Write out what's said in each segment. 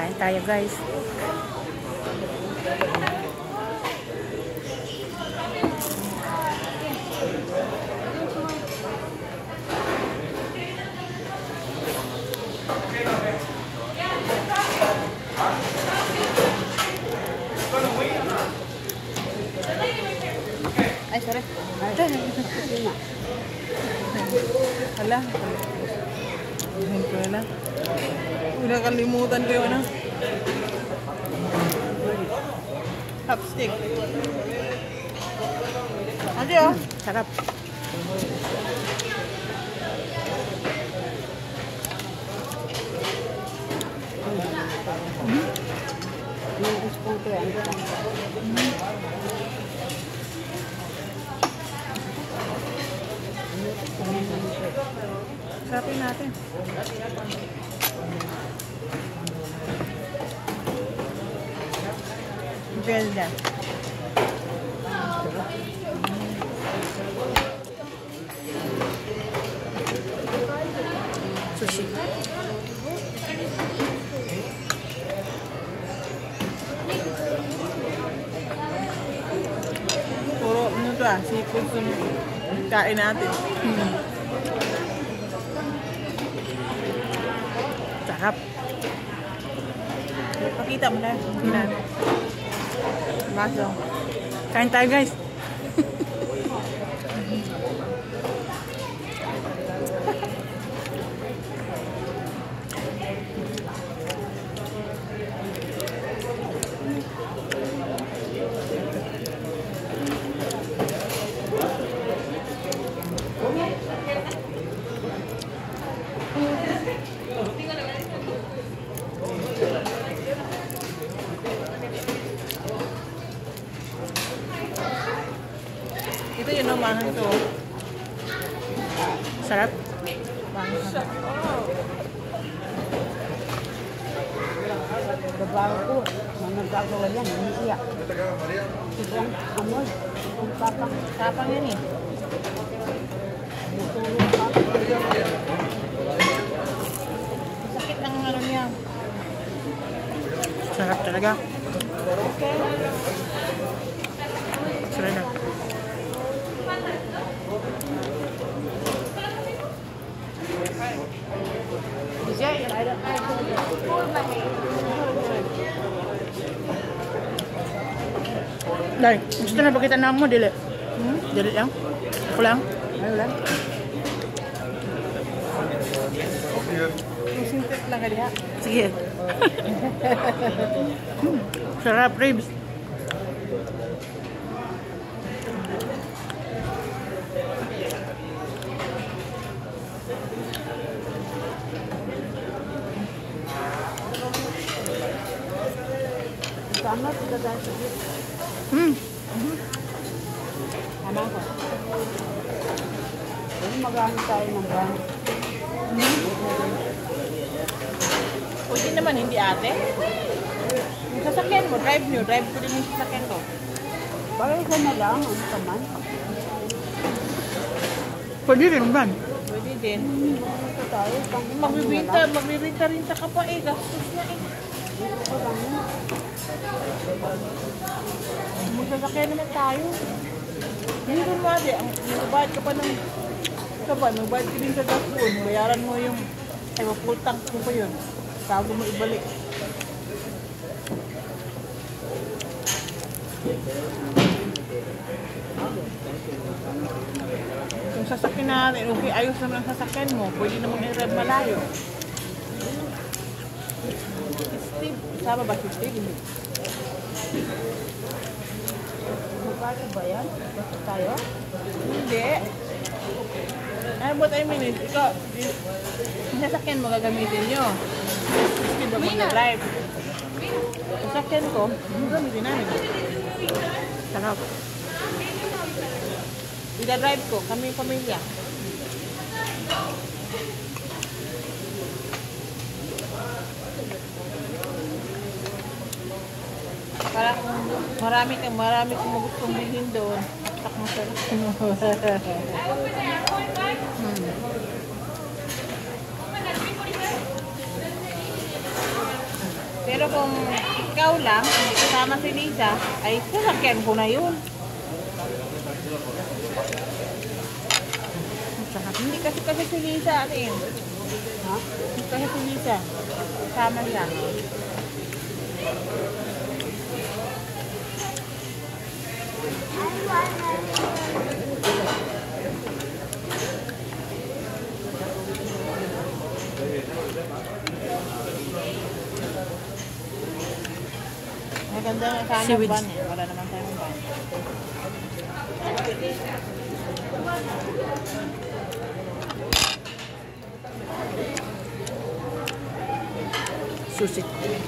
Kain tayo guys. Ay, sorry. Hala. Wala. Udah kalimutan ko yun, chopstick. Ate, oh. Sarap. Sarapin natin. Well done. Sushi. Puro ano to seafood yung kain natin. Sarap. Pakita mo na. Maso. Kain tayo guys. Ito yun ang mahal to. Sarap. Babaw ko, nagagawa yan, umiiyak. Ibang amoy, ibang tapang. Tapang yan eh. Sakit ng ano niya. Sarap talaga. Okay. Sarap na. Dai, gusto na ba kita na mo, dili? Dili lang? Ako lang? Ano lang? Sintet lang ka diha. Sige. Sarap, ribs. Sama kita dahil sa dito. Tama ko. Kung magamit tayo ng brand. Pwede naman, hindi ate. Yung sasakyan mo, drive nyo. Drive ko din yung sasakyan ko. Bagay ka na lang, ano ka man. Pwede rin ba? Pwede din. Ito tayo. Magbibinta ka pa eh. Gastos na eh. Ito lang yun. Magsasakyan naman tayo. Hindi rin mo ate. Magbayad ka pa ng... Magbayad ka din sa gas doon. Bayaran mo yung... Ay, full tank mo pa yun. Bago mo ibalik. Yung sasakyan natin, okay, ayos naman ang sasakyan mo. Pwede namang i-rev malayo. Steve, sama ba si Steve? Hindi. Magkano ba yan? Basta tayo? Hindi. Ano ba tayo minutes? Ikaw, yung sasakyan mo gagamitin nyo. Steve ba mag-drive? Yung sasakyan ko, gagamitin namin. Sarap. Ida-drive ko, kami yung pamilya. Para kung marami kang magustong bilhin doon, tak mo sa Kaya Pero kung ikaw lang, hindi kasama si Lisa, ay sasakyan ko na yun. Hindi kasi si Lisa atin. Ha? Hindi kasi si Lisa. Kasama siya. Maganda nga sana Seaweeds. ban eh. Wala naman tayong ban. Sushi.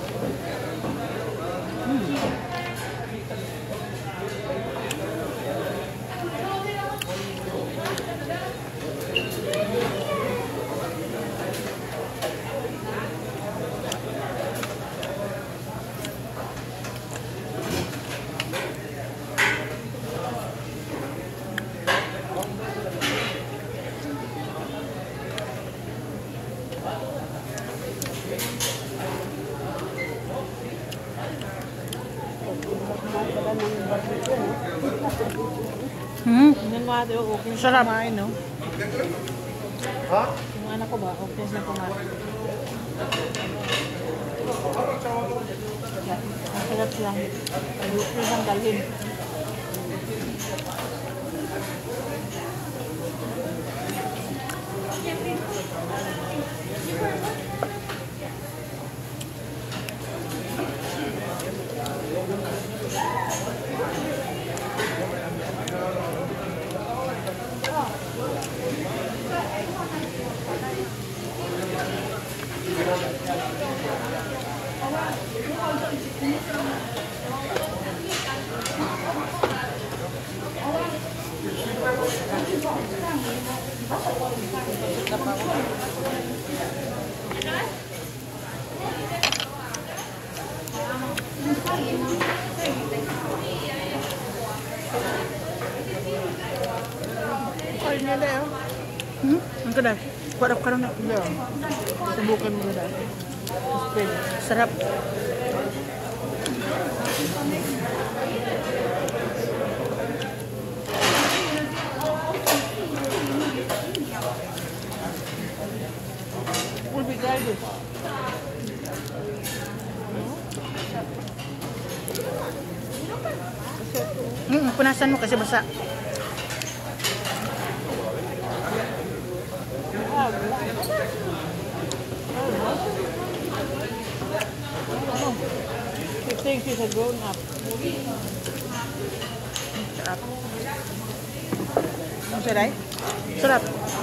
Yan nga daw, okay na Sarap. kumain, no? Ha? Yung anak ko ba, okay na kumain. Ang sarap lang. Ayusin lang dalhin. Kain niya na yun. Ang kadal. Kuwarap ka na. Yeah. Subukan mo na. Spread. Sarap. Will be guided. Punasan mo kasi basa. She thinks she's a grown up. Sarap. Ang saray? Sarap.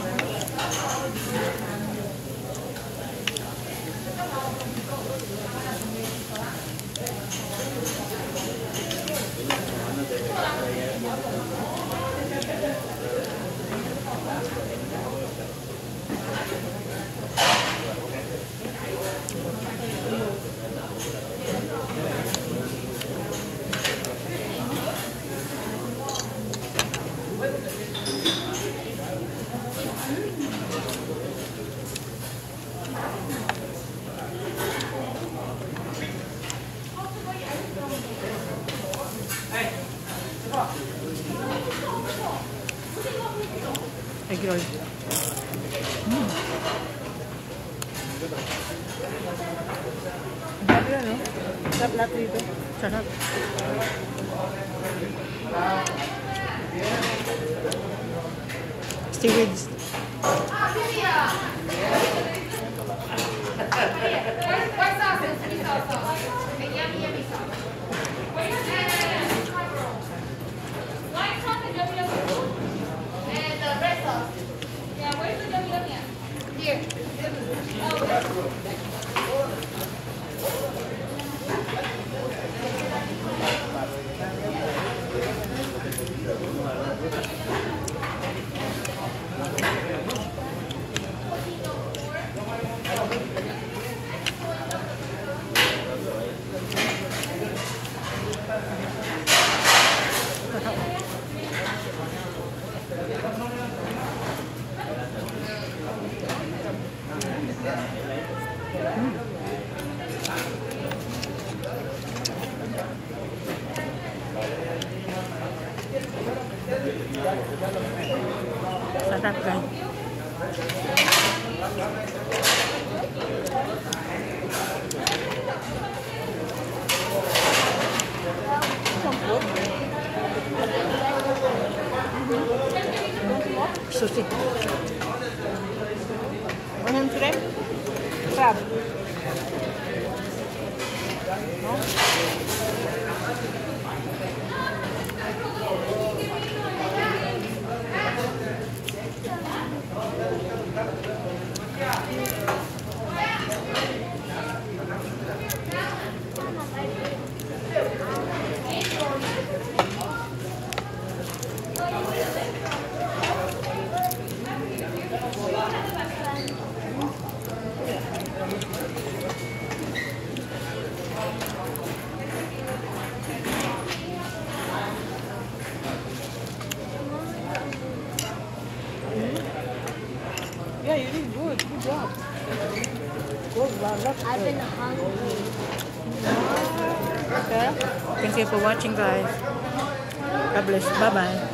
Egg roll. Sabi na, no? Sarap lahat dito. Sarap. Seaweeds. Sarap guys. Sushi. Anong shrimp? Crab. No? Yeah, you did good. Good job. Good, well, I've been hungry. Okay. Thank you for watching, guys. God bless. Bye-bye.